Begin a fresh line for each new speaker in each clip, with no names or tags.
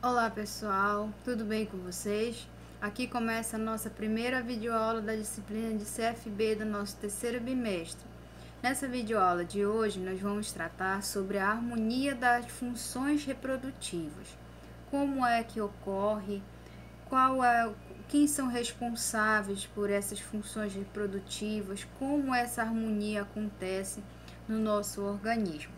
Olá pessoal, tudo bem com vocês? Aqui começa a nossa primeira videoaula da disciplina de CFB do nosso terceiro bimestre. Nessa videoaula de hoje nós vamos tratar sobre a harmonia das funções reprodutivas. Como é que ocorre, quem são responsáveis por essas funções reprodutivas, como essa harmonia acontece no nosso organismo.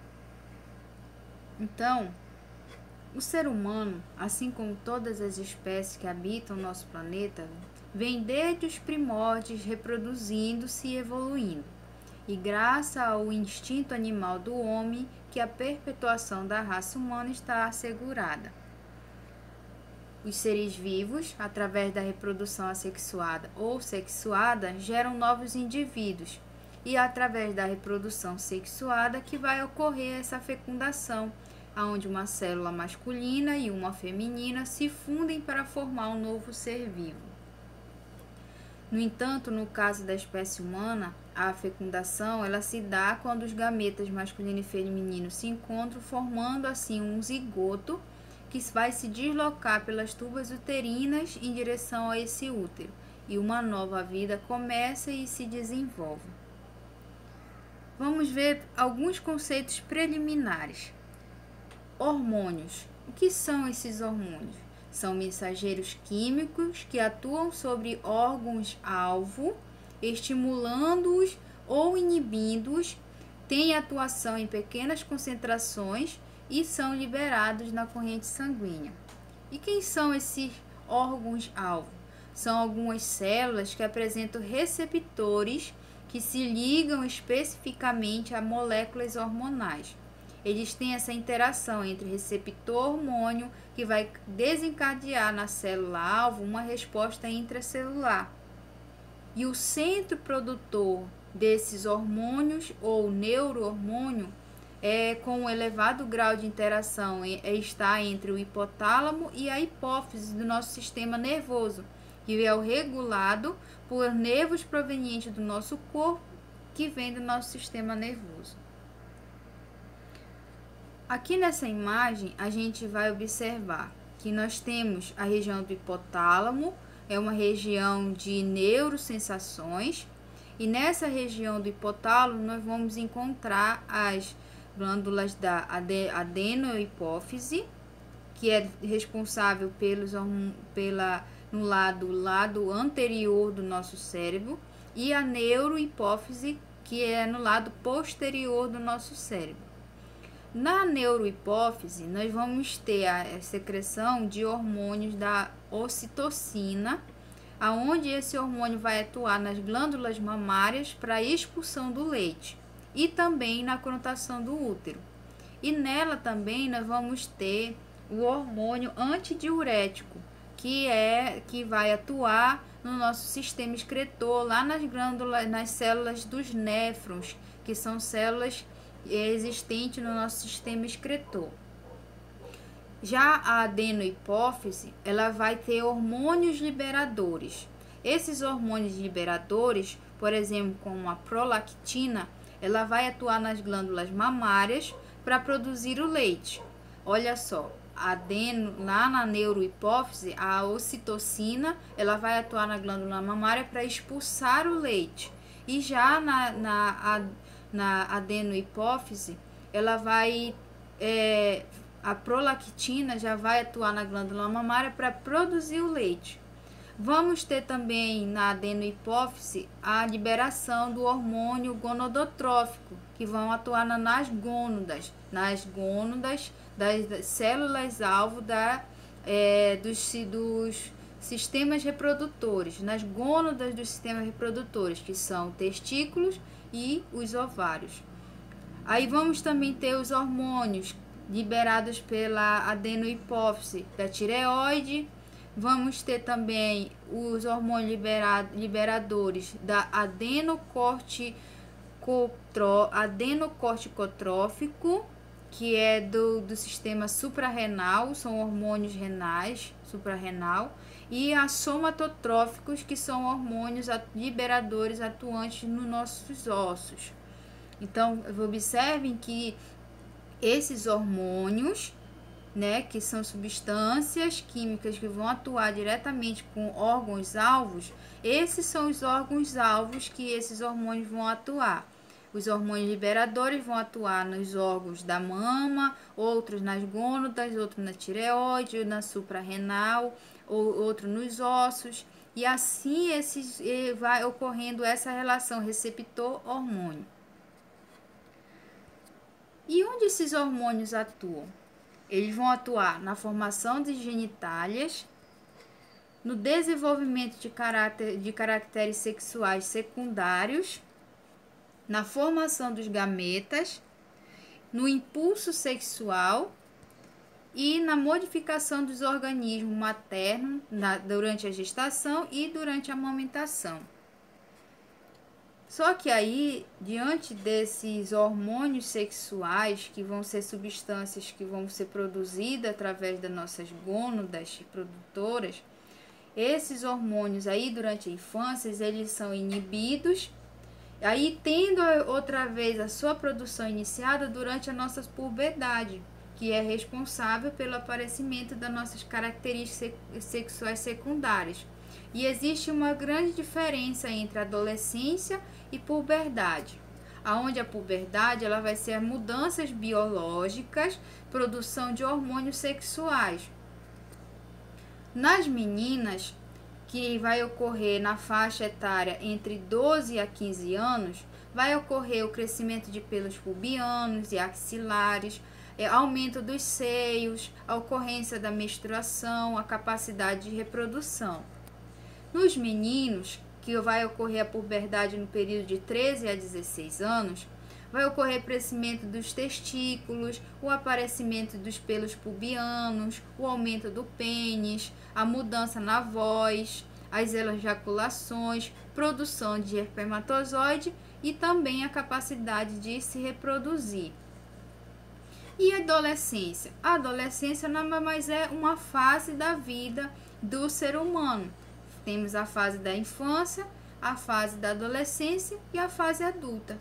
Então, o ser humano, assim como todas as espécies que habitam o nosso planeta, vem desde os primórdios reproduzindo-se e evoluindo. E graças ao instinto animal do homem, que a perpetuação da raça humana está assegurada. Os seres vivos, através da reprodução assexuada ou sexuada, geram novos indivíduos. E através da reprodução sexuada que vai ocorrer essa fecundação, onde uma célula masculina e uma feminina se fundem para formar um novo ser vivo. No entanto, no caso da espécie humana, a fecundação ela se dá quando os gametas masculino e feminino se encontram, formando assim um zigoto que vai se deslocar pelas tubas uterinas em direção a esse útero, e uma nova vida começa e se desenvolve. Vamos ver alguns conceitos preliminares. Hormônios. O que são esses hormônios? São mensageiros químicos que atuam sobre órgãos-alvo, estimulando-os ou inibindo-os, têm atuação em pequenas concentrações e são liberados na corrente sanguínea. E quem são esses órgãos-alvo? São algumas células que apresentam receptores que se ligam especificamente a moléculas hormonais. Eles têm essa interação entre receptor hormônio que vai desencadear na célula-alvo uma resposta intracelular. E o centro produtor desses hormônios ou neurohormônio com um elevado grau de interação está entre o hipotálamo e a hipófise do nosso sistema nervoso, que é o regulado por nervos provenientes do nosso corpo que vem do nosso sistema nervoso. Aqui nessa imagem a gente vai observar que nós temos a região do hipotálamo, é uma região de neurosensações, e nessa região do hipotálamo nós vamos encontrar as glândulas da adenohipófise, que é responsável no lado anterior do nosso cérebro, e a neurohipófise, que é no lado posterior do nosso cérebro. Na neurohipófise, nós vamos ter a secreção de hormônios da ocitocina, aonde esse hormônio vai atuar nas glândulas mamárias para a expulsão do leite e também na conutação do útero. E nela também nós vamos ter o hormônio antidiurético, que vai atuar no nosso sistema excretor, lá nas glândulas, nas células dos néfrons, que são células existentes no nosso sistema excretor. Já a adenohipófise, ela vai ter hormônios liberadores. Esses hormônios liberadores, por exemplo, como a prolactina, ela vai atuar nas glândulas mamárias para produzir o leite. Olha só, lá na neurohipófise, a ocitocina, ela vai atuar na glândula mamária para expulsar o leite. E já na adenohipófise, ela vai a prolactina já vai atuar na glândula mamária para produzir o leite. Vamos ter também na adenohipófise a liberação do hormônio gonadotrófico, que vão atuar nas gônadas das células-alvo dos sistemas reprodutores, nas gônadas dos sistemas reprodutores, que são testículos e os ovários. Aí vamos também ter os hormônios liberados pela adenohipófise da tireoide. Vamos ter também os hormônios liberadores da adenocorticotrófico, que é do sistema suprarrenal, são hormônios renais, suprarrenal, e a somatotróficos, que são hormônios liberadores atuantes nos nossos ossos. Então, observem que esses hormônios né, que são substâncias químicas que vão atuar diretamente com órgãos-alvos, esses são os órgãos-alvos que esses hormônios vão atuar. Os hormônios liberadores vão atuar nos órgãos da mama, outros nas gônadas, outros na tireoide, na suprarrenal, outro nos ossos, e assim vai ocorrendo essa relação receptor-hormônio. E onde esses hormônios atuam? Eles vão atuar na formação de genitálias, no desenvolvimento de caracteres sexuais secundários, na formação dos gametas, no impulso sexual e na modificação dos organismos maternos durante a gestação e durante a amamentação. Só que aí, diante desses hormônios sexuais, que vão ser substâncias que vão ser produzidas através das nossas gônadas produtoras, esses hormônios aí, durante a infância, eles são inibidos, aí tendo outra vez a sua produção iniciada durante a nossa puberdade, que é responsável pelo aparecimento das nossas características sexuais secundárias. E existe uma grande diferença entre a adolescência e puberdade, aonde a puberdade ela vai ser mudanças biológicas, produção de hormônios sexuais. Nas meninas, que vai ocorrer na faixa etária entre 12 a 15 anos, vai ocorrer o crescimento de pelos pubianos e axilares, aumento dos seios, a ocorrência da menstruação, a capacidade de reprodução. Nos meninos, que vai ocorrer a puberdade no período de 13 a 16 anos, vai ocorrer crescimento dos testículos, o aparecimento dos pelos pubianos, o aumento do pênis, a mudança na voz, as ejaculações, produção de espermatozoide e também a capacidade de se reproduzir. E a adolescência? A adolescência nada mais é uma fase da vida do ser humano. Temos a fase da infância, a fase da adolescência e a fase adulta.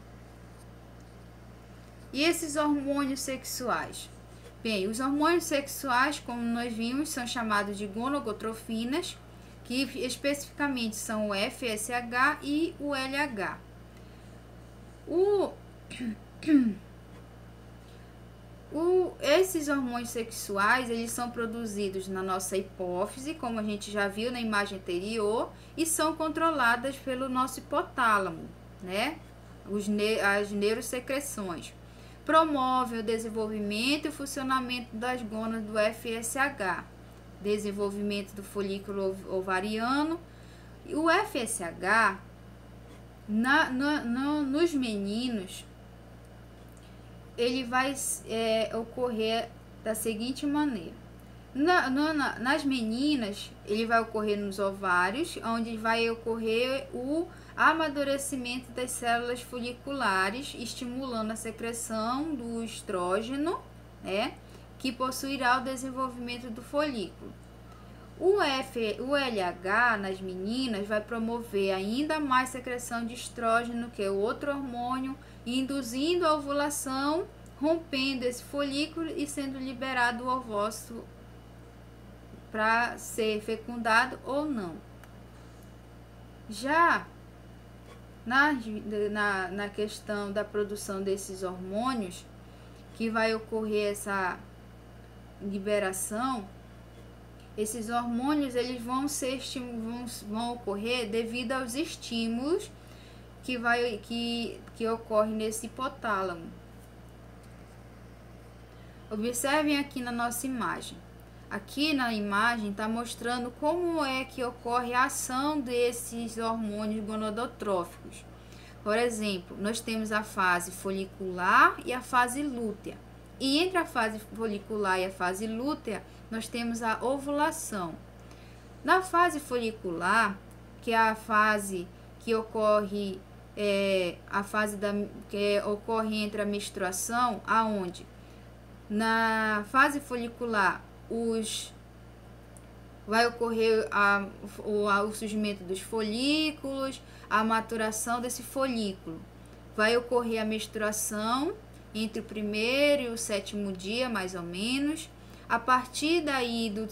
E esses hormônios sexuais? Bem, os hormônios sexuais, como nós vimos, são chamados de gonadotrofinas, que especificamente são o FSH e o LH. Esses hormônios sexuais, eles são produzidos na nossa hipófise, como a gente já viu na imagem anterior, e são controladas pelo nosso hipotálamo, né? As neurosecreções. Promove o desenvolvimento e o funcionamento das gônadas do FSH, desenvolvimento do folículo ovariano. E o FSH, nos meninos, ele vai ocorrer da seguinte maneira. Nas meninas, ele vai ocorrer nos ovários, onde vai ocorrer o amadurecimento das células foliculares, estimulando a secreção do estrógeno, né, que possuirá o desenvolvimento do folículo. O LH nas meninas vai promover ainda mais secreção de estrógeno, que é o outro hormônio, induzindo a ovulação, rompendo esse folículo e sendo liberado o ovócito para ser fecundado ou não. Já na questão da produção desses hormônios, que vai ocorrer essa liberação, esses hormônios eles vão ocorrer devido aos estímulos que ocorrem nesse hipotálamo. Observem aqui na nossa imagem. Aqui na imagem está mostrando como é que ocorre a ação desses hormônios gonadotróficos. Por exemplo, nós temos a fase folicular e a fase lútea. E entre a fase folicular e a fase lútea, nós temos a ovulação. Na fase folicular, que é a fase que ocorre, ocorre entre a menstruação, aonde na fase folicular vai ocorrer o surgimento dos folículos, a maturação desse folículo. Vai ocorrer a menstruação entre o primeiro e o sétimo dia, mais ou menos. A partir daí do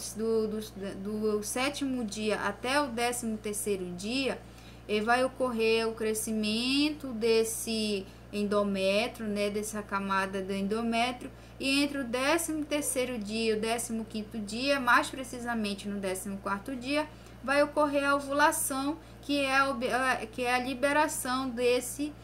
7º dia até o 13º dia, vai ocorrer o crescimento desse endométrio, né, dessa camada do endométrio, e entre o 13º dia e o 15º dia, mais precisamente no 14º dia, vai ocorrer a ovulação, que é a liberação desse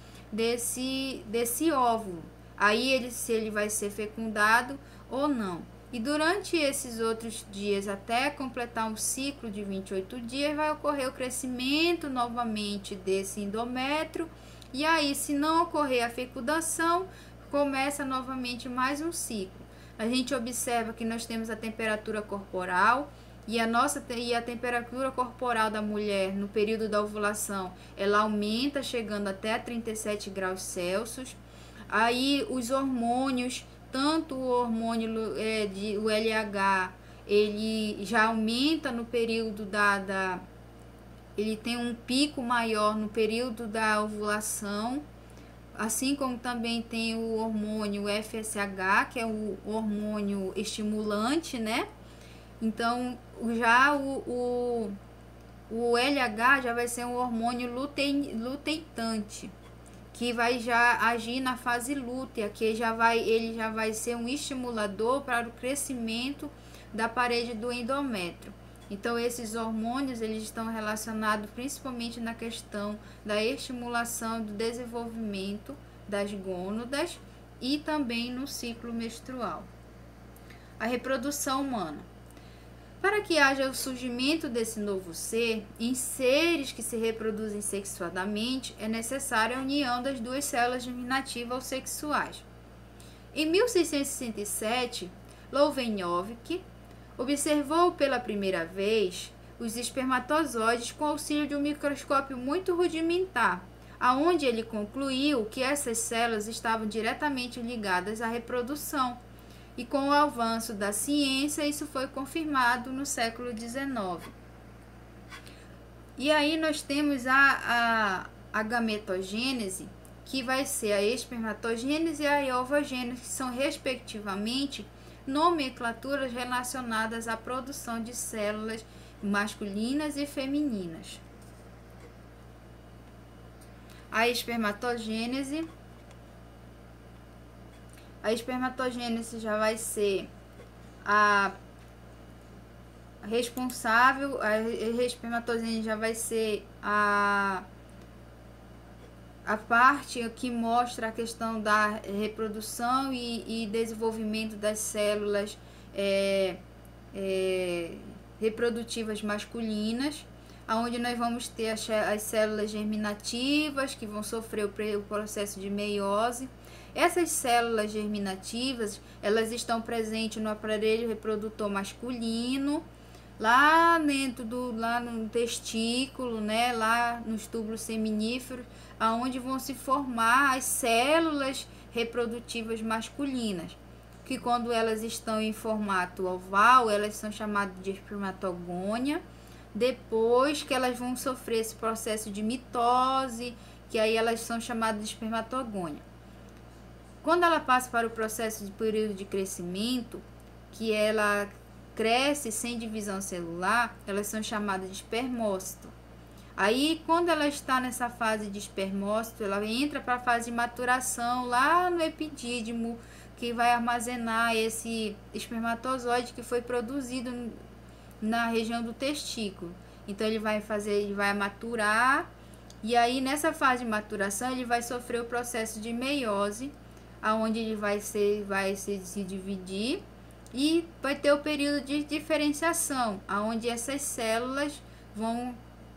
óvulo. Aí se ele vai ser fecundado ou não. E durante esses outros dias, até completar um ciclo de 28 dias, vai ocorrer o crescimento novamente desse endométrio. E aí, se não ocorrer a fecundação, começa novamente mais um ciclo. A gente observa que nós temos a temperatura corporal, e a temperatura corporal da mulher no período da ovulação, ela aumenta chegando até 37 graus Celsius. Aí os hormônios, tanto o hormônio o LH, ele já aumenta no período ele tem um pico maior no período da ovulação, assim como também tem o hormônio FSH, que é o hormônio estimulante, né? Então, já o LH já vai ser um hormônio luteitante, que vai já agir na fase lútea, que ele já vai ser um estimulador para o crescimento da parede do endométrio. Então, esses hormônios eles estão relacionados principalmente na questão da estimulação do desenvolvimento das gônadas e também no ciclo menstrual. A reprodução humana. Para que haja o surgimento desse novo ser, em seres que se reproduzem sexuadamente, é necessária a união das duas células germinativas ou sexuais. Em 1667, Lovenjovic observou pela primeira vez os espermatozoides com auxílio de um microscópio muito rudimentar, aonde ele concluiu que essas células estavam diretamente ligadas à reprodução. E com o avanço da ciência, isso foi confirmado no século XIX. E aí nós temos a gametogênese, que vai ser a espermatogênese e a ovogênese, que são, respectivamente, nomenclaturas relacionadas à produção de células masculinas e femininas. A espermatogênese já vai ser a responsável, a espermatogênese já vai ser a parte que mostra a questão da reprodução e desenvolvimento das células reprodutivas masculinas, onde nós vamos ter as células germinativas, que vão sofrer o processo de meiose. Essas células germinativas, elas estão presentes no aparelho reprodutor masculino, lá dentro lá no testículo, né, lá nos túbulos seminíferos, aonde vão se formar as células reprodutivas masculinas, que quando elas estão em formato oval, elas são chamadas de espermatogônia. Depois que elas vão sofrer esse processo de mitose, que aí elas são chamadas de espermatogônia. Quando ela passa para o processo de período de crescimento, que ela cresce sem divisão celular, elas são chamadas de espermócito. Aí, quando ela está nessa fase de espermócito, ela entra para a fase de maturação lá no epidídimo, que vai armazenar esse espermatozoide que foi produzido na região do testículo. Então, ele vai maturar, e aí nessa fase de maturação ele vai sofrer o processo de meiose, aonde ele vai se dividir, e vai ter o período de diferenciação, aonde essas células vão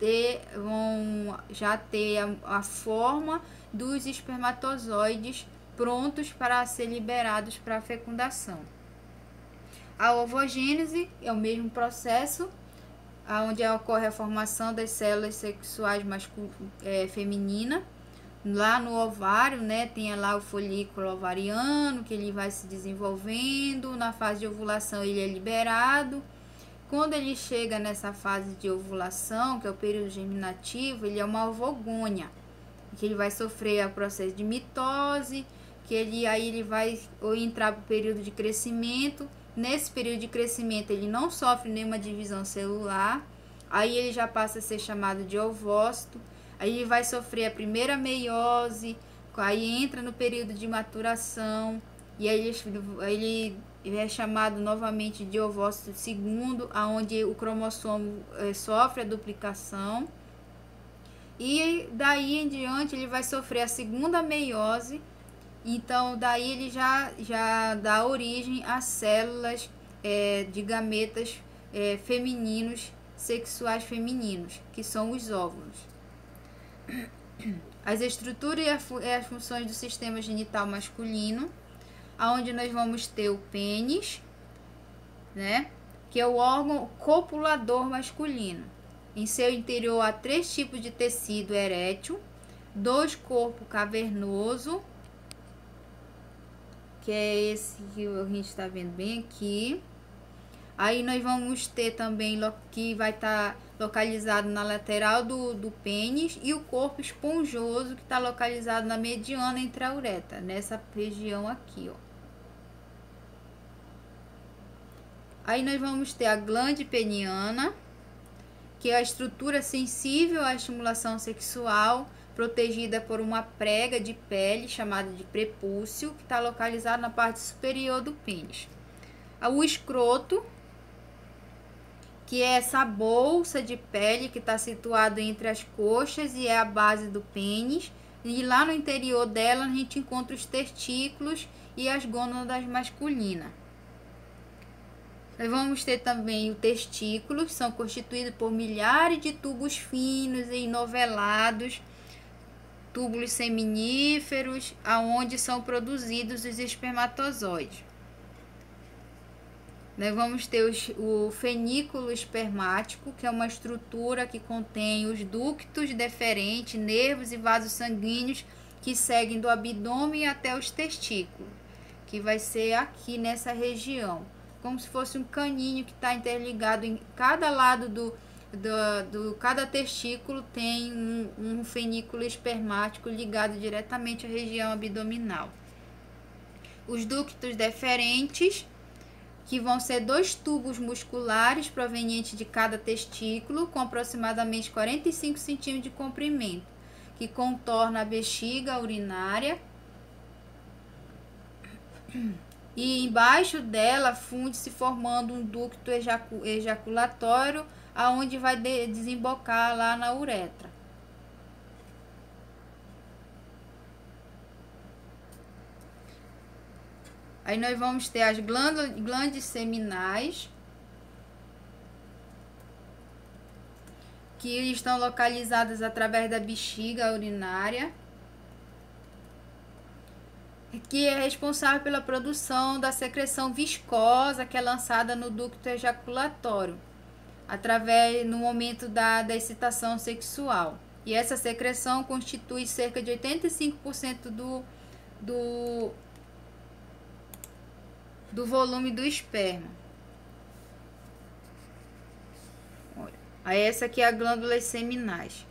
já ter a forma dos espermatozoides prontos para ser liberados para a fecundação. A ovogênese é o mesmo processo, onde ocorre a formação das células sexuais feminina. Lá no ovário, né, tem lá o folículo ovariano, que ele vai se desenvolvendo. Na fase de ovulação ele é liberado. Quando ele chega nessa fase de ovulação, que é o período germinativo, ele é uma ovogônia, que ele vai sofrer o processo de mitose, que aí ele vai entrar para o período de crescimento, Nesse período de crescimento ele não sofre nenhuma divisão celular, aí ele já passa a ser chamado de ovócito, aí ele vai sofrer a primeira meiose, aí entra no período de maturação, e aí ele é chamado novamente de ovócito segundo, aonde o cromossomo sofre a duplicação, e daí em diante ele vai sofrer a segunda meiose. Então daí ele já dá origem a células de gametas femininos, sexuais femininos, que são os óvulos. As estruturas e as funções do sistema genital masculino, onde nós vamos ter o pênis, né, que é o órgão copulador masculino. Em seu interior há 3 tipos de tecido erétil, 2 corpo cavernoso, que é esse que a gente está vendo bem aqui. Aí nós vamos ter também que vai estar localizado na lateral do pênis, e o corpo esponjoso, que está localizado na mediana entre a uretra, nessa região aqui, ó. Aí nós vamos ter a glande peniana, que é a estrutura sensível à estimulação sexual, protegida por uma prega de pele chamada de prepúcio, que está localizado na parte superior do pênis. O escroto, que é essa bolsa de pele que está situado entre as coxas e é a base do pênis, e lá no interior dela a gente encontra os testículos e as gônadas masculinas. Nós vamos ter também o testículo, que são constituídos por milhares de tubos finos e enovelados, túbulos seminíferos, aonde são produzidos os espermatozoides. Nós vamos ter o fenículo espermático, que é uma estrutura que contém os ductos deferentes, nervos e vasos sanguíneos que seguem do abdômen até os testículos, que vai ser aqui nessa região, como se fosse um caninho que está interligado em cada lado cada testículo. Tem um fenículo espermático ligado diretamente à região abdominal. Os ductos deferentes, que vão ser 2 tubos musculares provenientes de cada testículo, com aproximadamente 45 centímetros de comprimento, que contorna a bexiga urinária, e embaixo dela funde-se formando um ducto ejaculatório, aonde vai desembocar lá na uretra. Aí nós vamos ter as glândulas seminais, que estão localizadas através da bexiga urinária, que é responsável pela produção da secreção viscosa, que é lançada no ducto ejaculatório, no momento da excitação sexual. E essa secreção constitui cerca de 85% do volume do esperma. Olha, aí essa aqui é a glândulas seminais.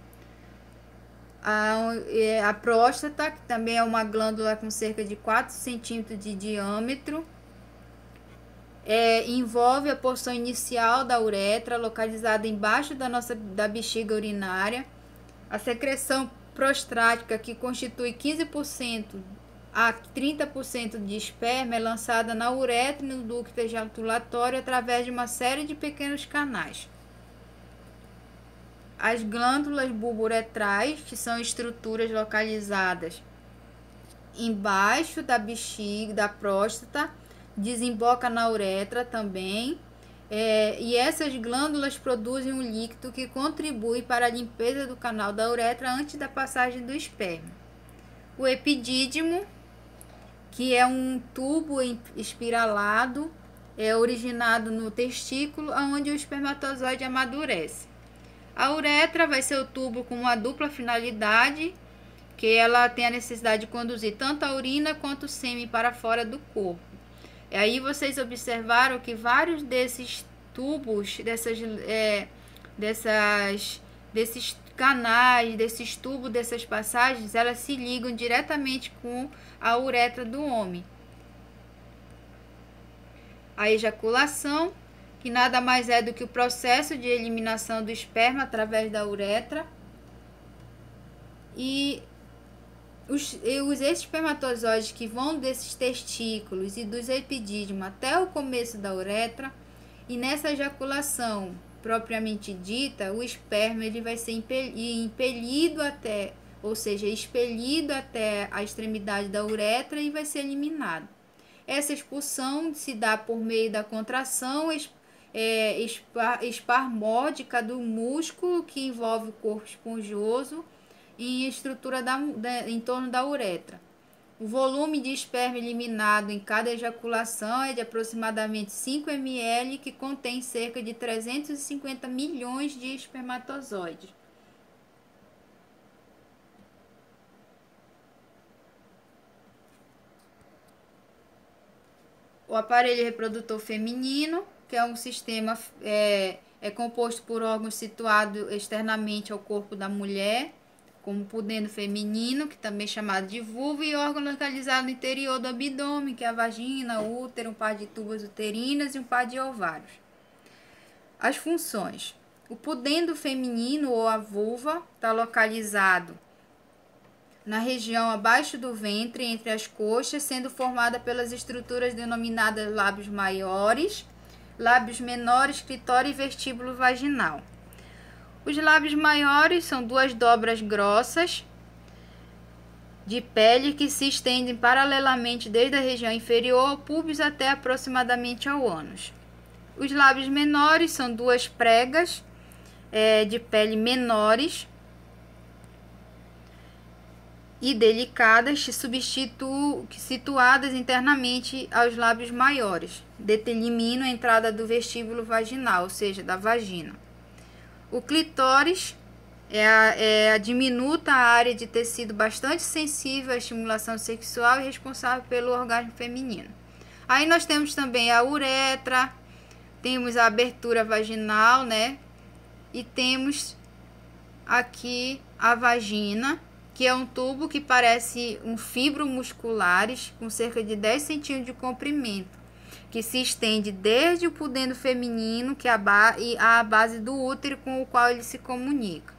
A próstata, que também é uma glândula com cerca de 4 centímetros de diâmetro, envolve a porção inicial da uretra, localizada embaixo da bexiga urinária. A secreção prostática, que constitui 15% a 30% de esperma, é lançada na uretra e no ducto ejaculatório através de uma série de pequenos canais. As glândulas bulbouretrais, que são estruturas localizadas embaixo da bexiga, da próstata, desemboca na uretra também, e essas glândulas produzem um líquido que contribui para a limpeza do canal da uretra antes da passagem do esperma. O epidídimo, que é um tubo espiralado, é originado no testículo, onde o espermatozoide amadurece. A uretra vai ser o tubo com uma dupla finalidade, que ela tem a necessidade de conduzir tanto a urina quanto o sêmen para fora do corpo. E aí vocês observaram que vários desses tubos, desses canais, desses tubos, dessas passagens, elas se ligam diretamente com a uretra do homem. a ejaculação, que nada mais é do que o processo de eliminação do esperma através da uretra. E os espermatozoides que vão desses testículos e dos epidídimos até o começo da uretra, e nessa ejaculação propriamente dita, o esperma ele vai ser impelido até, ou seja, expelido até a extremidade da uretra e vai ser eliminado. Essa expulsão se dá por meio da contração espasmódica do músculo que envolve o corpo esponjoso em estrutura em torno da uretra. O volume de esperma eliminado em cada ejaculação é de aproximadamente 5 ml, que contém cerca de 350 milhões de espermatozoides. O aparelho reprodutor feminino, que é um sistema composto por órgãos situados externamente ao corpo da mulher, como o pudendo feminino, que também é chamado de vulva, e órgão localizado no interior do abdômen, que é a vagina, o útero, um par de tubas uterinas e um par de ovários. As funções. O pudendo feminino ou a vulva está localizado na região abaixo do ventre, entre as coxas, sendo formada pelas estruturas denominadas lábios maiores, lábios menores, clitóris e vestíbulo vaginal. Os lábios maiores são duas dobras grossas de pele que se estendem paralelamente desde a região inferior ao púbis até aproximadamente ao ânus. Os lábios menores são duas pregas de pele menores e delicadas, situadas internamente aos lábios maiores, determinando a entrada do vestíbulo vaginal, ou seja, da vagina. O clitóris é a diminuta área de tecido bastante sensível à estimulação sexual e responsável pelo orgasmo feminino. Aí nós temos também a uretra, temos a abertura vaginal, né? E temos aqui a vagina, que é um tubo que parece um fibro musculares com cerca de 10 centímetros de comprimento, que se estende desde o pudendo feminino, que é a base do útero com o qual ele se comunica.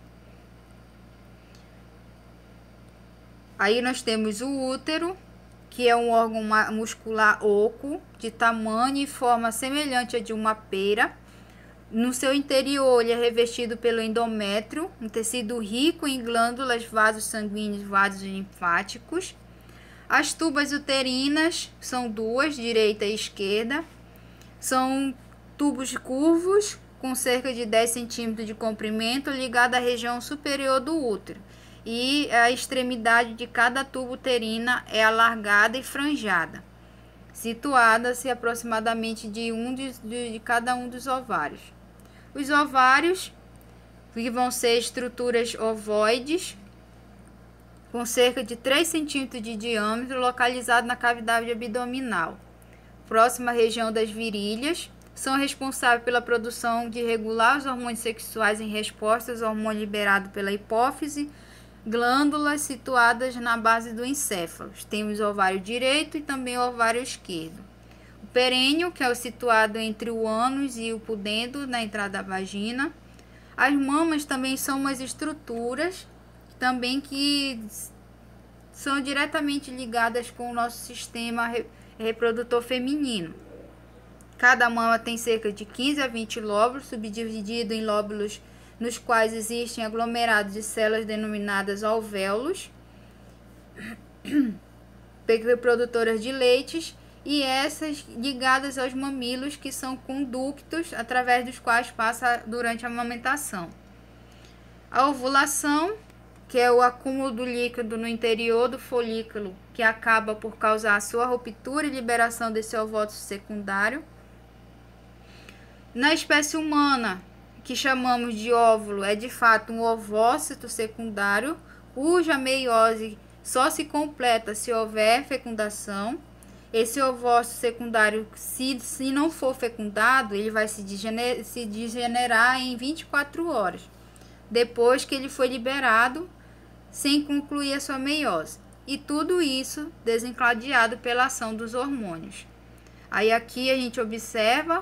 Aí nós temos o útero, que é um órgão muscular oco, de tamanho e forma semelhante à de uma pera. No seu interior, ele é revestido pelo endométrio, um tecido rico em glândulas, vasos sanguíneos, vasos linfáticos. As tubas uterinas são duas, direita e esquerda. São tubos curvos, com cerca de 10 centímetros de comprimento, ligados à região superior do útero. E a extremidade de cada tubo uterina é alargada e franjada, situada-se aproximadamente de cada um dos ovários. Os ovários, que vão ser estruturas ovoides, com cerca de 3 centímetros de diâmetro, localizado na cavidade abdominal, próxima à região das virilhas, são responsáveis pela produção de regular os hormônios sexuais em resposta aos hormônios liberados pela hipófise, glândulas situadas na base do encéfalo. Temos o ovário direito e também o ovário esquerdo. O perênio, que é o situado entre o ânus e o pudendo, na entrada da vagina. As mamas também são umas estruturas também que são diretamente ligadas com o nosso sistema reprodutor feminino. Cada mama tem cerca de 15 a 20 lóbulos, subdividido em lóbulos nos quais existem aglomerados de células denominadas alvéolos, produtoras de leites, e essas ligadas aos mamilos, que são conductos através dos quais passa durante a amamentação. A ovulação, que é o acúmulo do líquido no interior do folículo, que acaba por causar a sua ruptura e liberação desse ovócito secundário. Na espécie humana, que chamamos de óvulo, é de fato um ovócito secundário, cuja meiose só se completa se houver fecundação. Esse ovócito secundário, se não for fecundado, ele vai se degenerar em 24 horas, depois que ele foi liberado, sem concluir a sua meiose. E tudo isso desencadeado pela ação dos hormônios. Aí aqui a gente observa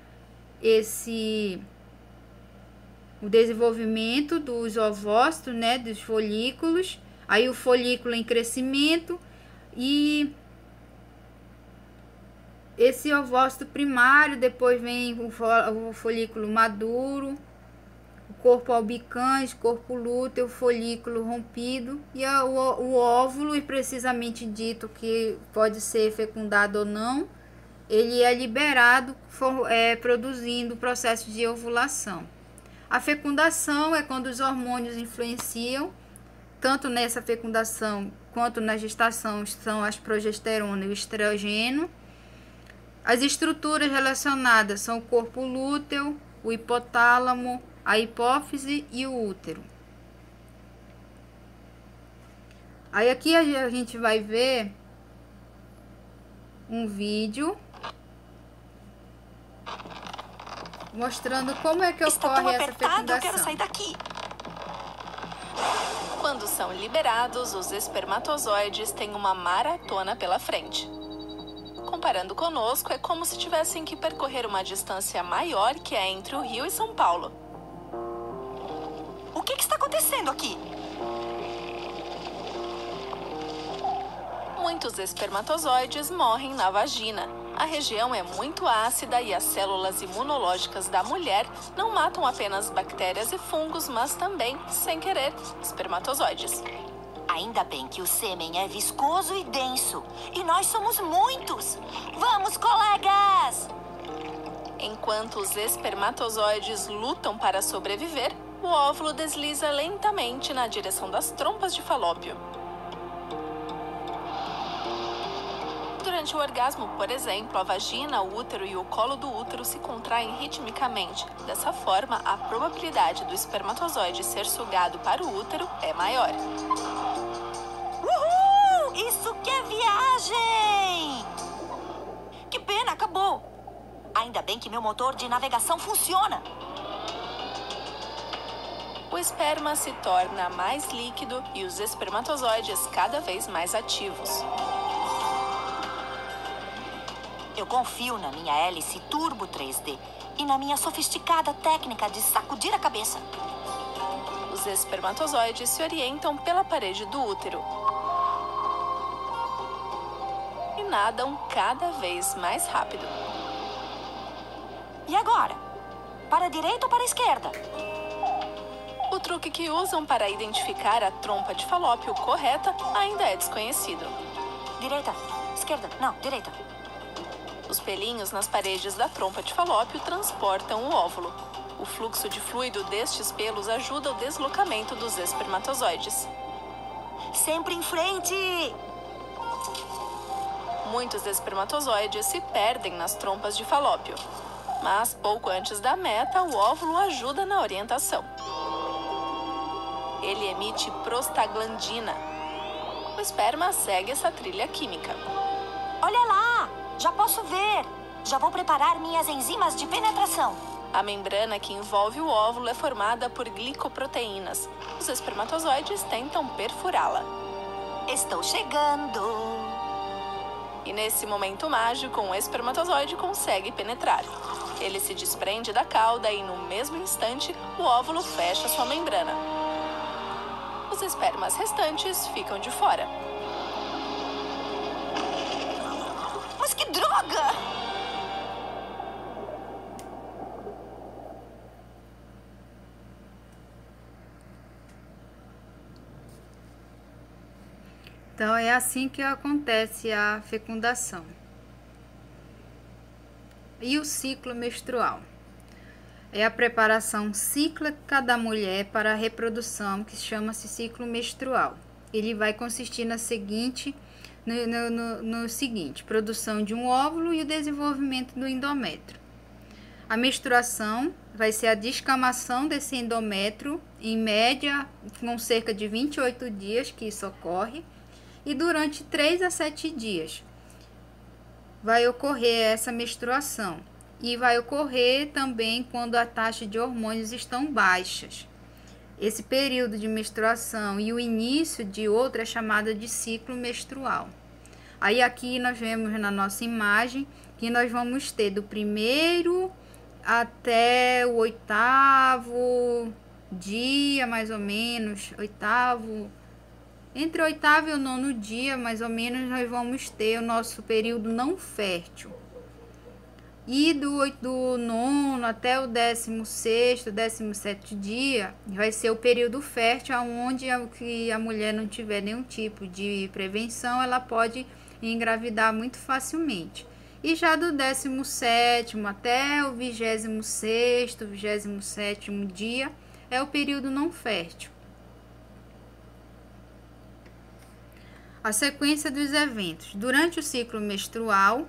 o desenvolvimento dos ovócitos, né, dos folículos. Aí o folículo em crescimento e esse ovócito primário, depois vem o folículo maduro, o corpo albicans, corpo lúteo, folículo rompido e o óvulo, e precisamente dito que pode ser fecundado ou não, ele é liberado produzindo o processo de ovulação. A fecundação é quando os hormônios influenciam, tanto nessa fecundação quanto na gestação, são as progesterona e o estrogênio. As estruturas relacionadas são o corpo lúteo, o hipotálamo, a hipófise e o útero. Aí aqui a gente vai ver um vídeo mostrando como é que ocorre essa fecundação.
Eu quero sair daqui. Quando são liberados, os espermatozoides têm uma maratona pela frente. Comparando conosco, é como se tivessem que percorrer uma distância maior que é entre o Rio e São Paulo.
O que está acontecendo aqui?
Muitos espermatozoides morrem na vagina. A região é muito ácida e as células imunológicas da mulher não matam apenas bactérias e fungos, mas também, sem querer, espermatozoides.
Ainda bem que o sêmen é viscoso e denso. E nós somos muitos. Vamos, colegas!
Enquanto os espermatozoides lutam para sobreviver, o óvulo desliza lentamente na direção das trompas de falópio. Durante o orgasmo, por exemplo, a vagina, o útero e o colo do útero se contraem ritmicamente. Dessa forma, a probabilidade do espermatozoide ser sugado para o útero é maior.
Uhul! Isso que é viagem! Que pena, acabou. Ainda bem que meu motor de navegação funciona.
O esperma se torna mais líquido e os espermatozoides cada vez mais ativos.
Eu confio na minha hélice Turbo 3D e na minha sofisticada técnica de sacudir a cabeça.
Os espermatozoides se orientam pela parede do útero e nadam cada vez mais rápido.
E agora? Para a direita ou para a esquerda?
O truque que usam para identificar a trompa de falópio correta ainda é desconhecido.
Direita, esquerda, não, direita.
Os pelinhos nas paredes da trompa de falópio transportam o óvulo. O fluxo de fluido destes pelos ajuda o deslocamento dos espermatozoides.
Sempre em frente!
Muitos espermatozoides se perdem nas trompas de falópio. Mas pouco antes da meta, o óvulo ajuda na orientação. Ele emite prostaglandina. O esperma segue essa trilha química.
Olha lá! Já posso ver! Já vou preparar minhas enzimas de penetração.
A membrana que envolve o óvulo é formada por glicoproteínas. Os espermatozoides tentam perfurá-la.
Estou chegando!
E nesse momento mágico, um espermatozoide consegue penetrar. Ele se desprende da cauda e, no mesmo instante, o óvulo fecha sua membrana. Os espermas restantes ficam de fora.
Mas que droga!
Então, é assim que acontece a fecundação. E o ciclo menstrual? É a preparação cíclica da mulher para a reprodução, que chama-se ciclo menstrual. Ele vai consistir no seguinte, produção de um óvulo e o desenvolvimento do endométrio. A menstruação vai ser a descamação desse endométrio, em média, com cerca de 28 dias que isso ocorre, e durante 3 a 7 dias vai ocorrer essa menstruação. E vai ocorrer também quando a taxa de hormônios estão baixas. Esse período de menstruação e o início de outra é chamada de ciclo menstrual. Aí aqui nós vemos na nossa imagem que nós vamos ter do primeiro até o 8º dia, mais ou menos, entre o 8º e o 9º dia, mais ou menos, nós vamos ter o nosso período não fértil. E do 9º até o 16º, 17º dia, vai ser o período fértil, onde a mulher não tiver nenhum tipo de prevenção, ela pode engravidar muito facilmente. E já do 17º até o 26º, 27º dia, é o período não fértil. A sequência dos eventos. Durante o ciclo menstrual,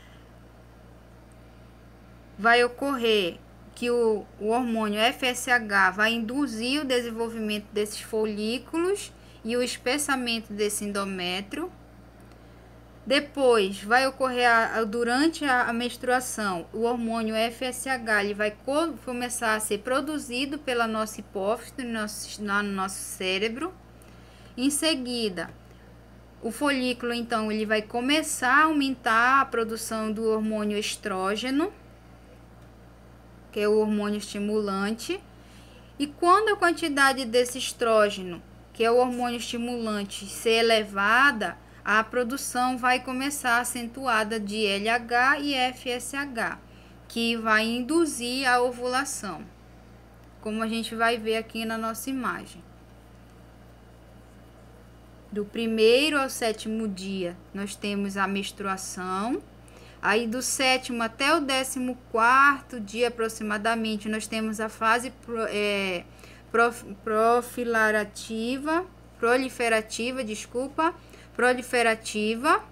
vai ocorrer que o hormônio FSH vai induzir o desenvolvimento desses folículos e o espessamento desse endométrio. Depois, vai ocorrer durante a menstruação, o hormônio FSH ele vai começar a ser produzido pela nossa hipófise, no nosso cérebro. Em seguida, o folículo, então, ele vai começar a aumentar a produção do hormônio estrógeno, que é o hormônio estimulante. E quando a quantidade desse estrógeno, que é o hormônio estimulante, ser elevada, a produção vai começar acentuada de LH e FSH, que vai induzir a ovulação, como a gente vai ver aqui na nossa imagem. Do 1º ao 7º dia, nós temos a menstruação. Aí do 7º até o 14º dia aproximadamente, nós temos a fase proliferativa.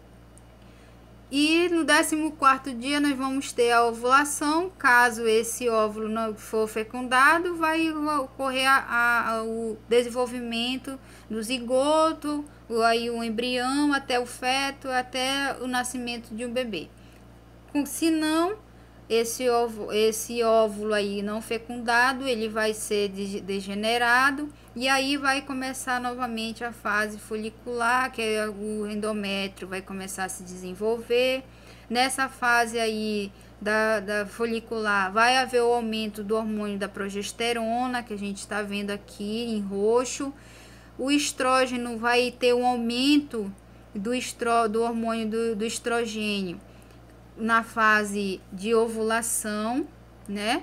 E no 14º dia nós vamos ter a ovulação. Caso esse óvulo não for fecundado, vai ocorrer o desenvolvimento do zigoto, aí o embrião, até o feto, até o nascimento de um bebê. Se não, esse óvulo aí não fecundado, ele vai ser degenerado e aí vai começar novamente a fase folicular, que é o endométrio vai começar a se desenvolver. Nessa fase aí da folicular vai haver o aumento do hormônio da progesterona, que a gente está vendo aqui em roxo. O estrógeno vai ter um aumento do hormônio do estrogênio na fase de ovulação, né?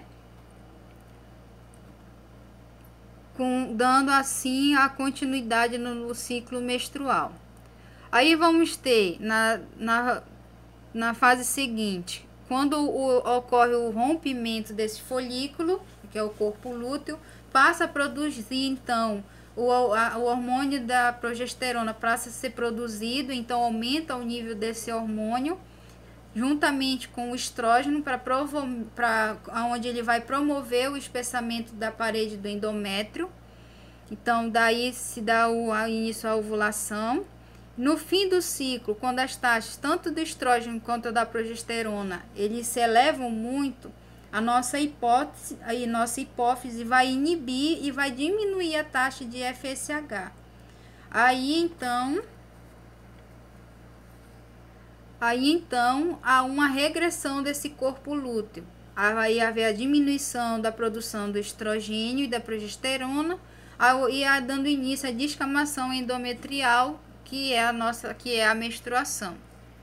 Dando assim a continuidade no ciclo menstrual. Aí vamos ter na fase seguinte, quando ocorre o rompimento desse folículo, que é o corpo lúteo, passa a produzir então o hormônio da progesterona, passa a ser produzido, então aumenta o nível desse hormônio juntamente com o estrógeno, onde ele vai promover o espessamento da parede do endométrio. Então daí se dá o início à ovulação. No fim do ciclo, quando as taxas tanto do estrógeno quanto da progesterona eles se elevam muito, a nossa hipófise vai inibir e vai diminuir a taxa de FSH. Aí então há uma regressão desse corpo lúteo. Vai haver a diminuição da produção do estrogênio e da progesterona e dando início à descamação endometrial, que é a menstruação.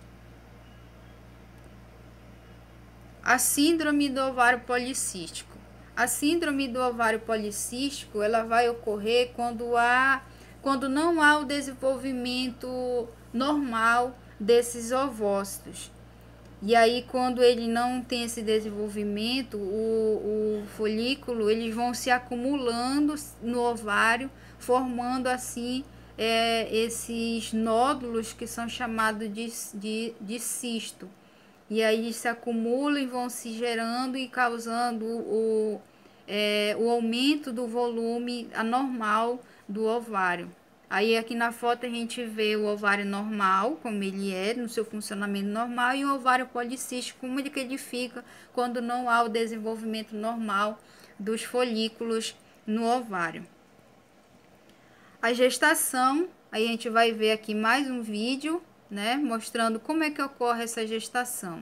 A síndrome do ovário policístico. A síndrome do ovário policístico, ela vai ocorrer quando não há o desenvolvimento normal desses ovócitos. E aí, quando ele não tem esse desenvolvimento, o folículo, eles vão se acumulando no ovário, formando assim esses nódulos que são chamados de cisto. E aí se acumulam e vão se gerando e causando o aumento do volume anormal do ovário. Aí aqui na foto a gente vê o ovário normal, como ele é, no seu funcionamento normal, e o ovário policístico, como ele fica quando não há o desenvolvimento normal dos folículos no ovário. A gestação, aí a gente vai ver aqui mais um vídeo né, mostrando como é que ocorre essa gestação.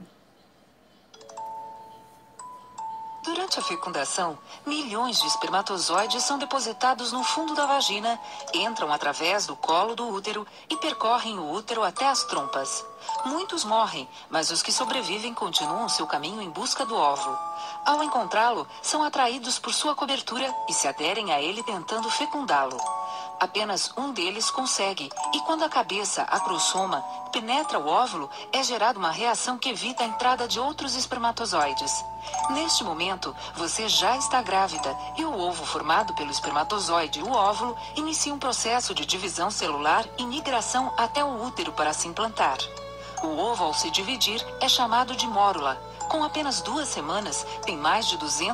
Durante a fecundação, milhões de espermatozoides são depositados no fundo da vagina, entram através do colo do útero e percorrem o útero até as trompas. Muitos morrem, mas os que sobrevivem continuam seu caminho em busca do óvulo. Ao encontrá-lo, são atraídos por sua cobertura e se aderem a ele tentando fecundá-lo. Apenas um deles consegue, e quando a cabeça, a crossoma, penetra o óvulo, é gerada uma reação que evita a entrada de outros espermatozoides. Neste momento, você já está grávida e o ovo formado pelo espermatozoide e o óvulo inicia um processo de divisão celular e migração até o útero para se implantar. O ovo, ao se dividir, é chamado de mórula. Com apenas 2 semanas, tem mais de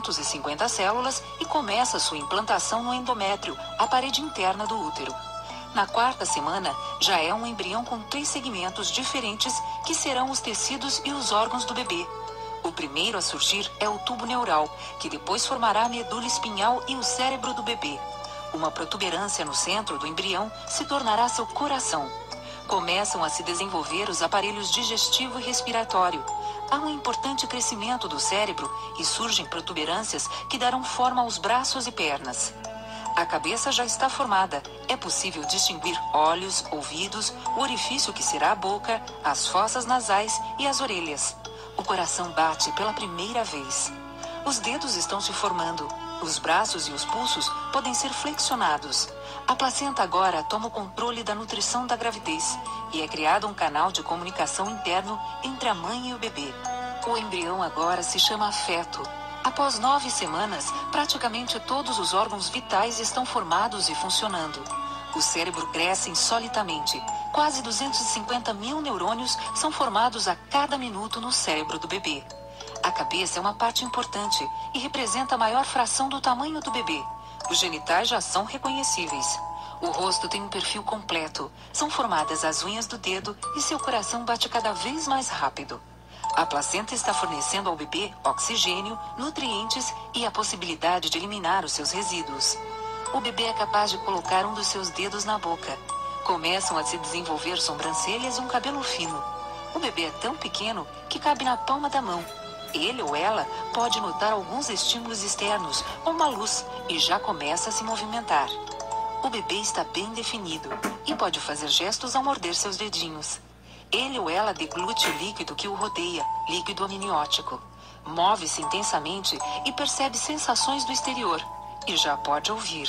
250 células e começa sua implantação no endométrio, a parede interna do útero. Na 4ª semana, já é um embrião com 3 segmentos diferentes que serão os tecidos e os órgãos do bebê. O primeiro a surgir é o tubo neural, que depois formará a medula espinhal e o cérebro do bebê. Uma protuberância no centro do embrião se tornará seu coração. Começam a se desenvolver os aparelhos digestivo e respiratório. Há um importante crescimento do cérebro e surgem protuberâncias que darão forma aos braços e pernas. A cabeça já está formada. É possível distinguir olhos, ouvidos, o orifício que será a boca, as fossas nasais e as orelhas. O coração bate pela primeira vez. Os dedos estão se formando. Os braços e os pulsos podem ser flexionados. A placenta agora toma o controle da nutrição da gravidez e é criado um canal de comunicação interno entre a mãe e o bebê. O embrião agora se chama feto. Após 9 semanas, praticamente todos os órgãos vitais estão formados e funcionando. O cérebro cresce insolitamente. Quase 250 mil neurônios são formados a cada minuto no cérebro do bebê. A cabeça é uma parte importante e representa a maior fração do tamanho do bebê. Os genitais já são reconhecíveis. O rosto tem um perfil completo. São formadas as unhas do dedo e seu coração bate cada vez mais rápido. A placenta está fornecendo ao bebê oxigênio, nutrientes e a possibilidade de eliminar os seus resíduos. O bebê é capaz de colocar um dos seus dedos na boca. Começam a se desenvolver sobrancelhas e um cabelo fino. O bebê é tão pequeno que cabe na palma da mão. Ele ou ela pode notar alguns estímulos externos, como uma luz, e já começa a se movimentar. O bebê está bem definido e pode fazer gestos ao morder seus dedinhos. Ele ou ela deglute o líquido que o rodeia, líquido amniótico. Move-se intensamente e percebe sensações do exterior, e já pode ouvir.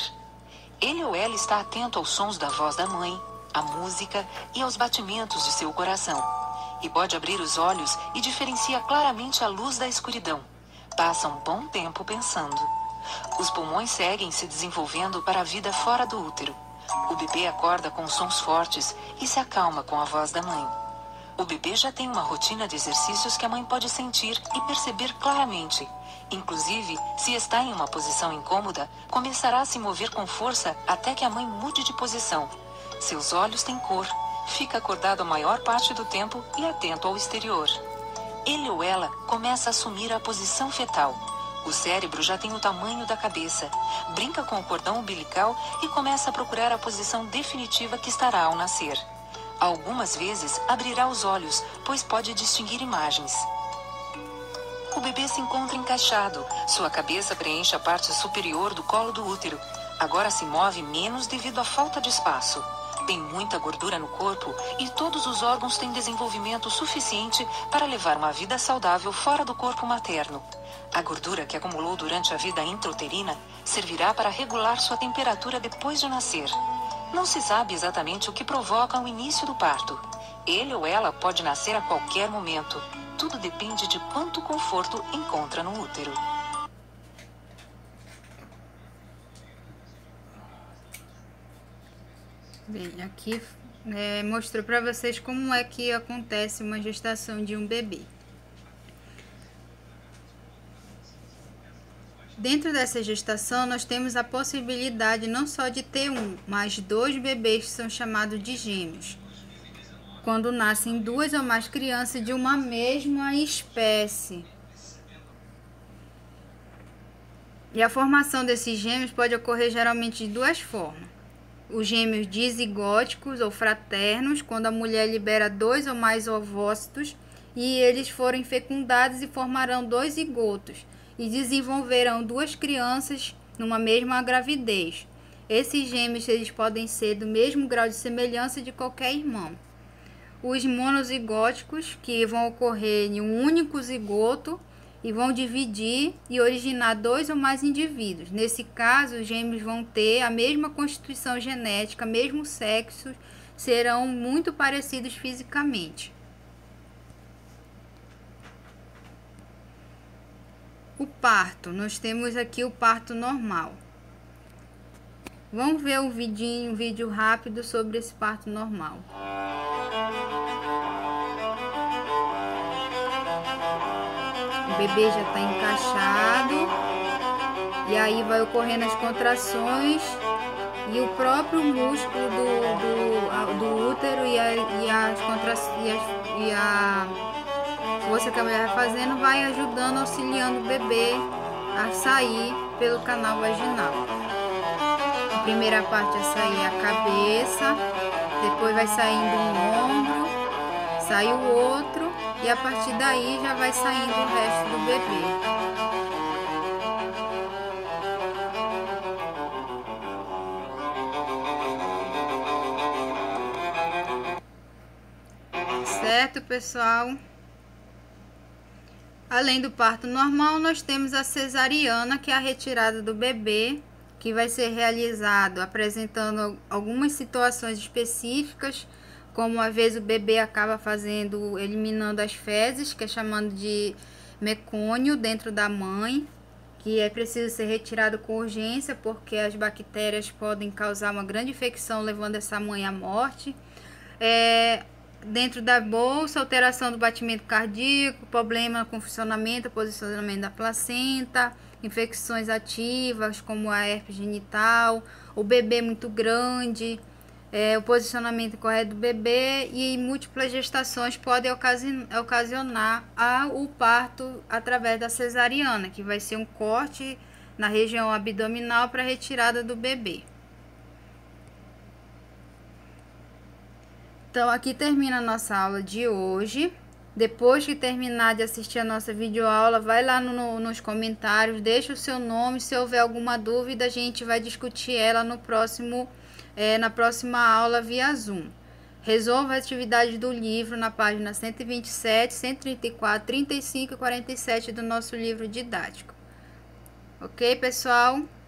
Ele ou ela está atento aos sons da voz da mãe, à música e aos batimentos de seu coração. E pode abrir os olhos e diferencia claramente a luz da escuridão. Passa um bom tempo pensando. Os pulmões seguem se desenvolvendo para a vida fora do útero. O bebê acorda com sons fortes e se acalma com a voz da mãe. O bebê já tem uma rotina de exercícios que a mãe pode sentir e perceber claramente. Inclusive, se está em uma posição incômoda, começará a se mover com força até que a mãe mude de posição. Seus olhos têm cor. Fica acordado a maior parte do tempo e atento ao exterior. Ele ou ela começa a assumir a posição fetal. O cérebro já tem o tamanho da cabeça. Brinca com o cordão umbilical e começa a procurar a posição definitiva que estará ao nascer. Algumas vezes abrirá os olhos, pois pode distinguir imagens. O bebê se encontra encaixado. Sua cabeça preenche a parte superior do colo do útero. Agora se move menos devido à falta de espaço. Tem muita gordura no corpo e todos os órgãos têm desenvolvimento suficiente para levar uma vida saudável fora do corpo materno. A gordura que acumulou durante a vida intrauterina servirá para regular sua temperatura depois de nascer. Não se sabe exatamente o que provoca o início do parto. Ele ou ela pode nascer a qualquer momento. Tudo depende de quanto conforto encontra no útero.
Bem, aqui mostrou para vocês como é que acontece uma gestação de um bebê. Dentro dessa gestação, nós temos a possibilidade não só de ter um, mas 2 bebês que são chamados de gêmeos. Quando nascem 2 ou mais crianças de uma mesma espécie. E a formação desses gêmeos pode ocorrer geralmente de 2 formas. os gêmeos dizigóticos ou fraternos, quando a mulher libera 2 ou mais ovócitos e eles forem fecundados e formarão 2 zigotos e desenvolverão 2 crianças numa mesma gravidez. Esses gêmeos eles podem ser do mesmo grau de semelhança de qualquer irmão. Os monozigóticos, que vão ocorrer em um único zigoto e vão dividir e originar 2 ou mais indivíduos. Nesse caso, os gêmeos vão ter a mesma constituição genética, mesmo sexo, serão muito parecidos fisicamente. O parto, nós temos aqui o parto normal. Vamos ver um vídeo rápido sobre esse parto normal. O bebê já está encaixado e aí vai ocorrendo as contrações e o próprio músculo do útero e a força que a mulher vai fazendo vai ajudando, auxiliando o bebê a sair pelo canal vaginal. A primeira parte a sair é a cabeça, depois vai saindo um ombro, sai o outro e a partir daí já vai saindo o resto do bebê. Certo, pessoal? Além do parto normal, nós temos a cesariana, que é a retirada do bebê, que vai ser realizado apresentando algumas situações específicas, como às vezes o bebê acaba eliminando as fezes, que é chamado de mecônio dentro da mãe, que é preciso ser retirado com urgência, porque as bactérias podem causar uma grande infecção, levando essa mãe à morte. Dentro da bolsa, alteração do batimento cardíaco, problema com funcionamento, posicionamento da placenta, infecções ativas como a herpes genital, o bebê muito grande, o posicionamento correto do bebê e múltiplas gestações podem ocasionar o parto através da cesariana, que vai ser um corte na região abdominal para retirada do bebê. Então, aqui termina a nossa aula de hoje. Depois que terminar de assistir a nossa videoaula, vai lá nos comentários, deixa o seu nome. Se houver alguma dúvida, a gente vai discutir ela na próxima aula via Zoom. Resolva a atividade do livro na página 127, 134, 35 e 47 do nosso livro didático. Ok, pessoal?